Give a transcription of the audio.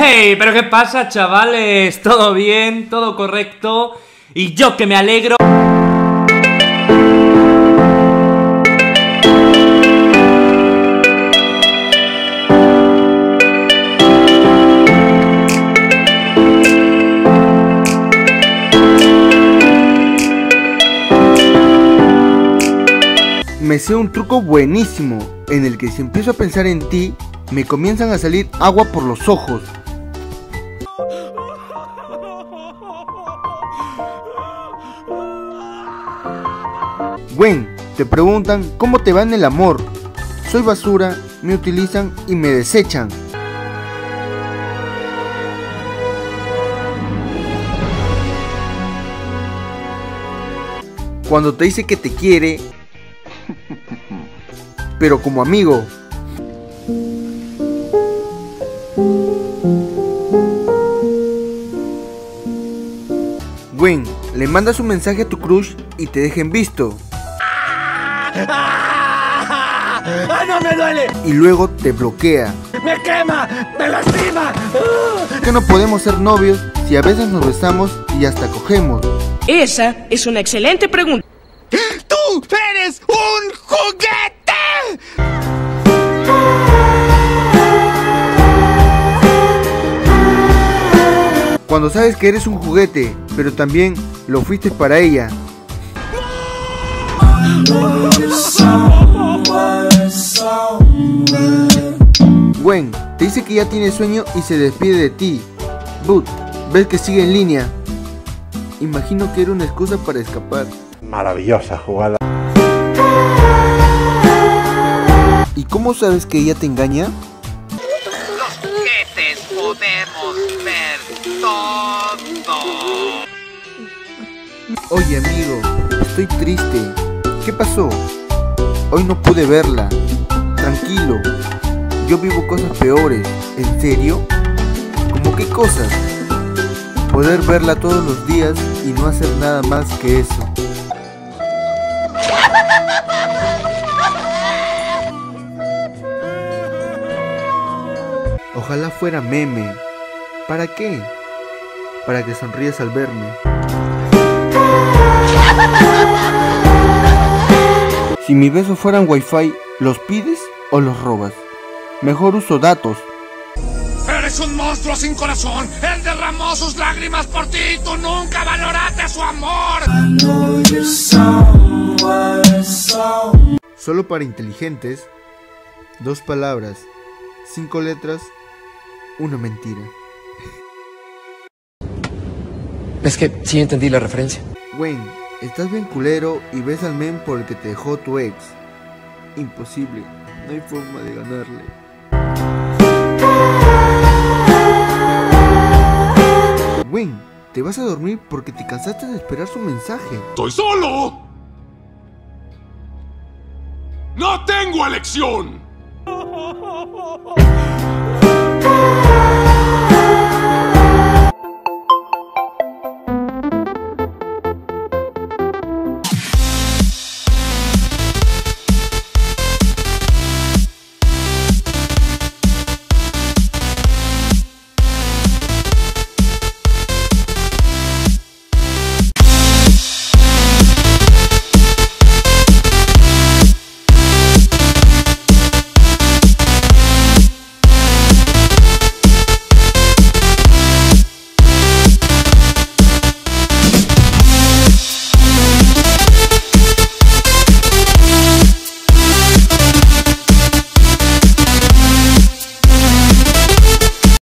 Hey, pero ¿qué pasa, chavales? ¿Todo bien? ¿Todo correcto? Y yo que me alegro. Me sé un truco buenísimo, en el que si empiezo a pensar en ti, me comienzan a salir agua por los ojos. Gwen, te preguntan cómo te va en el amor. Soy basura, me utilizan y me desechan. Cuando te dice que te quiere, pero como amigo. Gwen, le mandas un mensaje a tu crush y te deja en visto. ¡No me duele! Y luego te bloquea. ¡Me quema! ¡Me lastima! ¿Por qué no podemos ser novios si a veces nos besamos y hasta cogemos? Esa es una excelente pregunta. ¡Tú eres un juguete! Cuando sabes que eres un juguete, pero también lo fuiste para ella. Gwen, te dice que ya tiene sueño y se despide de ti. But, ves que sigue en línea. Imagino que era una excusa para escapar. Maravillosa jugada. ¿Y cómo sabes que ella te engaña? Los juguetes podemos ver todo. Oye amigo, estoy triste. ¿Qué pasó? Hoy no pude verla. Tranquilo, yo vivo cosas peores. ¿En serio? ¿Cómo qué cosas? Poder verla todos los días y no hacer nada más que eso. Ojalá fuera meme. ¿Para qué? Para que sonríes al verme. Si mis besos fueran wifi, ¿los pides o los robas? Mejor uso datos. ¡Eres un monstruo sin corazón! ¡Él derramó sus lágrimas por ti y tú nunca valoraste su amor! Solo para inteligentes, 2 palabras, 5 letras, una mentira. Es que sí entendí la referencia. Gwen, estás bien culero y ves al men por el que te dejó tu ex. Imposible, no hay forma de ganarle. Gwen, te vas a dormir porque te cansaste de esperar su mensaje. ¡Estoy solo! ¡No tengo elección!